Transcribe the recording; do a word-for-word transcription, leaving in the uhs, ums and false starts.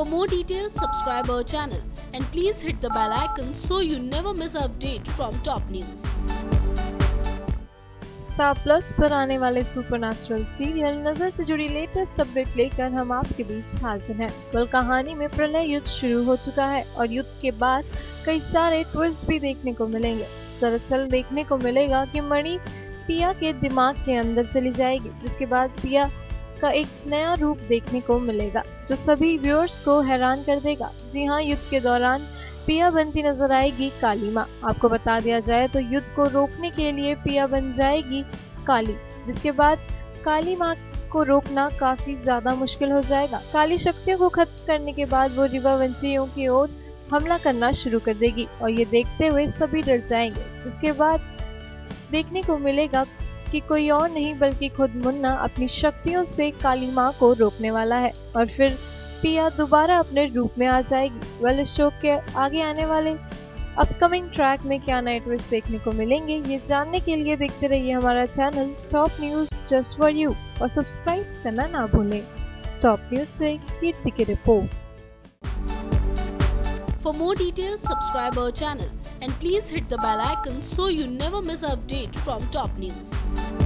For more details, subscribe our channel and please hit the bell icon so you never miss an update from top news. Star Plus पर आने वाले supernatural serial नजर से जुड़ी latest update लेकर हम आपके बीच हाजिर हैं। कल कहानी में प्रलय युद्ध शुरू हो चुका है और युद्ध के बाद कई सारे ट्विस्ट भी देखने को मिलेंगे। दरअसल देखने को मिलेगा कि मणि पिया के दिमाग के अंदर चली जाएगी, जिसके बाद पिया का एक नया रूप देखने को मिलेगा जो सभी व्यूअर्स को हैरान कर देगा। जी हाँ, युद्ध के दौरान पिया बनती नजर आएगी काली माँ। आपको बता दिया जाए तो युद्ध को रोकने के लिए पिया बन जाएगी काली, जिसके बाद काली माँ को रोकना काफी ज्यादा मुश्किल हो जाएगा। काली शक्तियों को खत्म करने के बाद वो रिवावंशियों की ओर हमला करना शुरू कर देगी और ये देखते हुए सभी डर जाएंगे। जिसके बाद देखने को मिलेगा कि कोई और नहीं बल्कि खुद मुन्ना अपनी शक्तियों से काली माँ को रोकने वाला है और फिर पिया दोबारा अपने रूप में आ जाएगी। वेल, इस शो के आगे आने वाले अपकमिंग ट्रैक में क्या नए ट्विस्ट देखने को मिलेंगे, ये जानने के लिए देखते रहिए हमारा channel top news just for you और सब्सक्राइब करना ना भूलें। टॉप न्यूज से कीर्ति की report. For more details, subscribe our channel and please hit the bell icon so you never miss an update from top news.